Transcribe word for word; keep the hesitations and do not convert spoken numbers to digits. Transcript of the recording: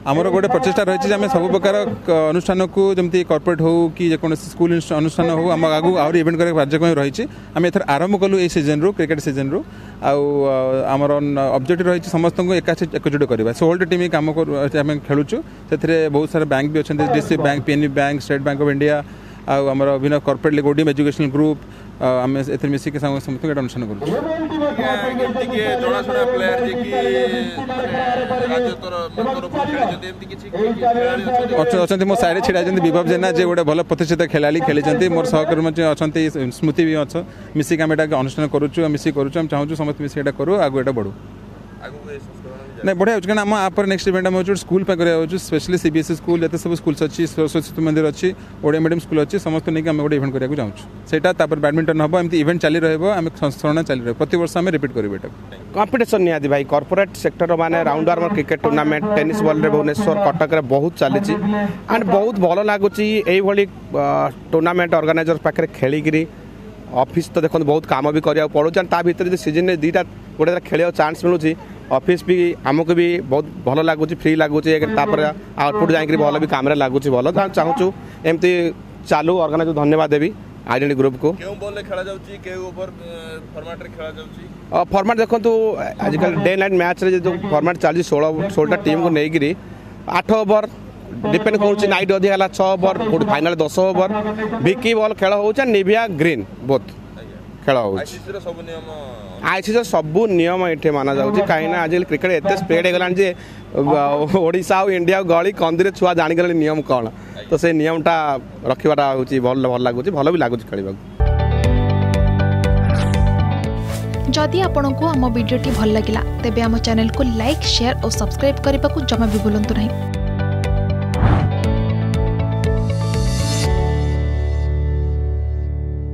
आमर गोटे प्रचेषा रही है सब प्रकार अनुष्ठान को जमी कॉर्पोरेट हो कि जेकोसी स्कूल अनुष्ठान हो आम आगू आहरी इवेंट कर कार्यक्रम रही आम एथर आरंभ कलु ये सीजन रू क्रिकेट सीजन रू आमर ऑब्जेक्टिव रही समस्त को एका एकजुट करवा षोलटी टीम कम आम खेलुचु से बहुत सारा बैंक भी अच्छा DC bank PNB bank state bank of India आमर अभिनव कॉर्पोरेट गोडियम एजुकेशनल ग्रुप आम ए मिसिक समस्त अनुष्ठान कर मो साइड छिड़ा विभव जेना जे गोटे भल प्रतिष्ठित खेलाड़ी खेली मोर सहकर्मी अच्छा स्मृति भी अच्छा मिसिक आम अनुष्ठान करुचु मिसिक करुचु चाहूँ समस्त मिसिक करूँ आगू एटा बढ़ू नहीं बढ़िया होगा आम आप नेक्स्ट इवेंट आम स्कूल कर स्पेशली सीबीएसई स्कूल ये सब स्कूल अच्छी सरस्वती मंदिर अच्छी ओडिया मीडियम स्कूल अच्छी समस्त नहीं आम गोटे इवेंट कराया चाहूँ सेटा बैडमिंटन हम एमती इवेंट चली रही संस्करण चली रही प्रति वर्ष आम रिपीट करूँ कंपटीशन निहाती भाई कॉर्पोरेट सेक्टर माने राउंड आर्मर क्रिकेट टूर्नामेंट टेनिस बॉल रे भुवनेश्वर कटक रे बहुत चली एंड बहुत भल लगुच टूर्नामेंट ऑर्गेनाइजर पाखे खेलिकी ऑफिस तो देखो बहुत काम भी करा पड़ा भर सीजन में दुईटा गोटे खेल चांस मिलूँ ऑफिस भी आमको भी बहुत भल लगुच फ्री लगुच आउटपुट जाकि भल भी कम लगुच भल चाहूँ एमती चालू ऑर्गेनाइजर धन्यवाद देवी आइडेंटी ग्रुप को फॉर्मेट देखो आजिकल डे नाइट मैच रे जो फॉर्मेट चलती षोलह षोलटा टीम को लेकर आठ ओवर डिपेंड कर नाइट अधिक है छः ओवर गोटे फाइनाल दस ओवर भिकी बॉल खेल हो निभिया ग्रीन बोथ खेल हो आईसीसी सबू नियम ये माना जाऊँगी कहीं आजिकल क्रिकेट एत स्प्रेड होगा जे ओडिशा और इंडिया गली कंदी छुआ जाणीगले नियम कौन तो से नियमटा रखा हूँ भल भल लगुच भल भी लगुच खेल जदि आपंक आम भिडी भल लगा तेब आम चैनल को लाइक शेयर और सब्सक्राइब करने को जमा भी भूलु नहीं।